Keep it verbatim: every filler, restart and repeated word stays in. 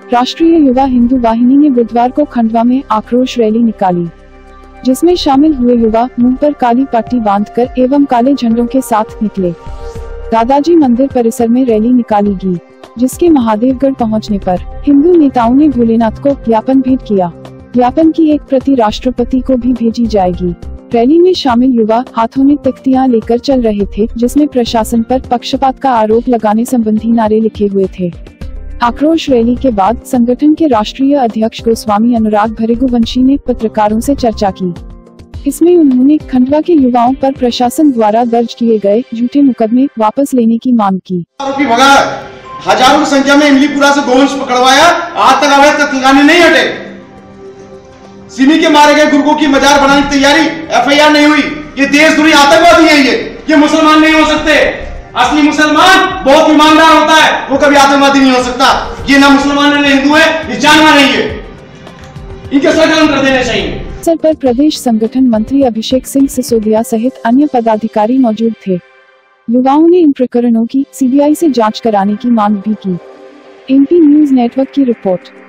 राष्ट्रीय युवा हिंदू वाहिनी ने बुधवार को खंडवा में आक्रोश रैली निकाली, जिसमें शामिल हुए युवा मुंह पर काली पट्टी बांधकर एवं काले झंडों के साथ निकले। दादाजी मंदिर परिसर में रैली निकाली गई, जिसके महादेवगढ़ पहुंचने पर हिंदू नेताओं ने भोलेनाथ को ज्ञापन भेंट किया। ज्ञापन की एक प्रति राष्ट्रपति को भी भेजी जाएगी। रैली में शामिल युवा हाथों में तख्तियां लेकर चल रहे थे, जिसमें प्रशासन पर पक्षपात का आरोप लगाने संबंधी नारे लिखे हुए थे। आक्रोश रैली के बाद संगठन के राष्ट्रीय अध्यक्ष गोस्वामी अनुराग भृगुवंशी ने पत्रकारों से चर्चा की। इसमें उन्होंने खंडवा के युवाओं पर प्रशासन द्वारा दर्ज किए गए झूठे मुकदमे वापस लेने की मांग की। आरोपी भगा, हजारों की संख्या में इमलीपुरा से गोवंश पकड़वाया, आज तक अवैध तत्काने नहीं हटे। सिमी के मारे गए गुर्गों की मजार बनाने की तैयारी, एफ आई आर नहीं हुई। ये देशद्रोही आतंकवादी है, ये ये मुसलमान नहीं हो सकते। असली मुसलमान बहुत ईमानदार होता है, वो कभी आतंकवादी नहीं हो सकता। ये ना मुसलमान है ना हिंदू है, ये जानवर नहीं है, इनके सर कलम कर देने चाहिए। अवसर पर प्रदेश संगठन मंत्री अभिषेक सिंह सिसोदिया सहित अन्य पदाधिकारी मौजूद थे। युवाओं ने इन प्रकरणों की सी बी आई से जांच कराने की मांग भी की। एम पी न्यूज नेटवर्क की रिपोर्ट।